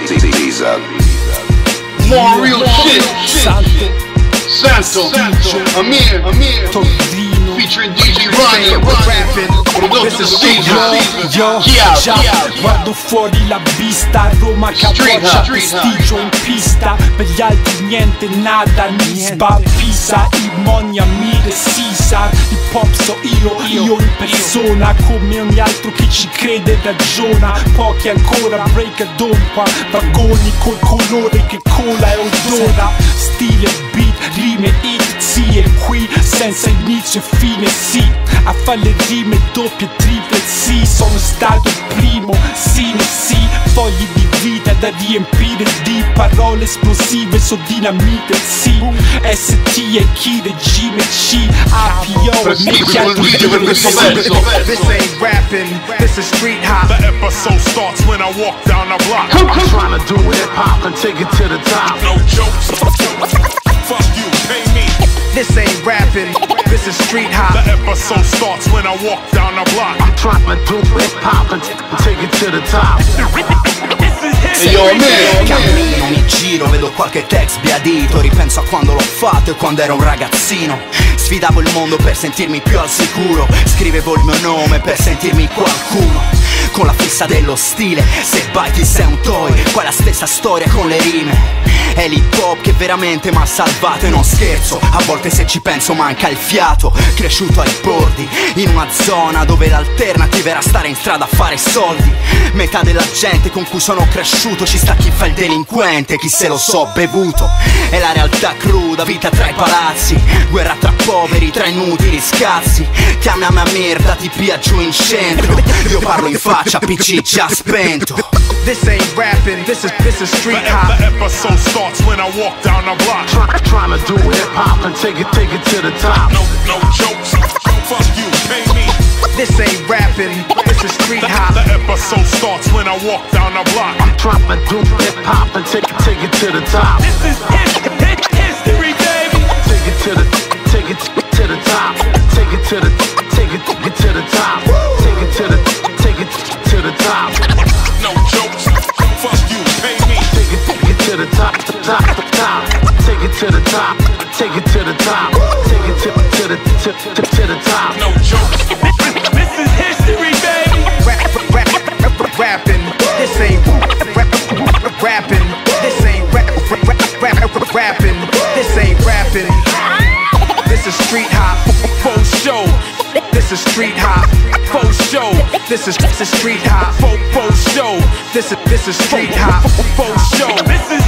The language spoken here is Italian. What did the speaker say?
More real shit. Santo, Amir, Torino, featuring DJ Ryan, this is Street Hop. Yo, guardo fuori la vista, Roma capoccia, prestigio in pista, per gli altri niente, nada, Nisba, Pisa, Imonia, Mire, Sisa, hip hop so io in persona, come ogni altro che ci crede ragiona, pochi ancora break ad ompa, vagoni col colore che cola e odora, stile, beat, rime, hit, sì e qui, senza inizio e fine, sì, a fare le rime doppie e triple, sì, sono stato il primo, sì, fogli di vita da riempire di parole esplosive, so dinamite, sì, ST e chi, regime C, APO, This ain't rapping, this is street hop. The episode starts when I walk down the block. I'm trying to do hip hop and take it to the top. No jokes. Fuck you, pay me. This ain't rapping, this is street hop. The episode starts when I walk down the block. I'm trying to do hip hop and take it to the top. Cammino, mi giro, vedo qualche text biadito, ripenso a quando l'ho fatto e quando ero un ragazzino. Sfidavo il mondo per sentirmi più al sicuro, scrivevo il mio nome per sentirmi qualcuno. Con la fissa dello stile, se baiti sei un toy, qua è la stessa storia con le rime. È l'hip hop che veramente m'ha salvato e non scherzo, a volte se ci penso manca il fiato. Cresciuto ai bordi, in una zona dove l'alternativa era stare in strada a fare soldi. Metà della gente con cui sono cresciuto ci sta chi fa il delinquente, chi se lo so bevuto. È la realtà cruda, vita tra i palazzi, guerra tra poveri, tra inutili scazzi. Chiamami a merda, ti pia giù in centro, io parlo in faccia, PC già spento. This ain't rapping, this is street hop. The episode starts when I walk down the block. Trying to do hip hop and take it to the top. No jokes. Fuck you, pay me. This ain't rapping, this is street hop. The episode starts when I walk down the block. I'm trying to do hip hop and take it to the top. This is history, baby. Take it to the top. Take it to the top. Take it to the top. Take it to the top. No jokes. Fuck you, pay me. Take it to the top. Take it to the top. Take it to the top. Take it to the top. No jokes. This is history, baby. Rapping, this ain't rapping. This ain't rapping. This ain't rapping. This is street hop. For show. This is street hop. For show. This is street hop. For show. This is street hop. For show. This is